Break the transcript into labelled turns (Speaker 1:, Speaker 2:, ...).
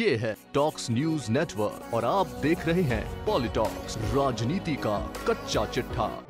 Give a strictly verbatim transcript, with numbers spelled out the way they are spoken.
Speaker 1: ये है talks news network और आप देख रहे हैं पॉलिटॉक्स, राजनीति का कच्चा चिट्ठा।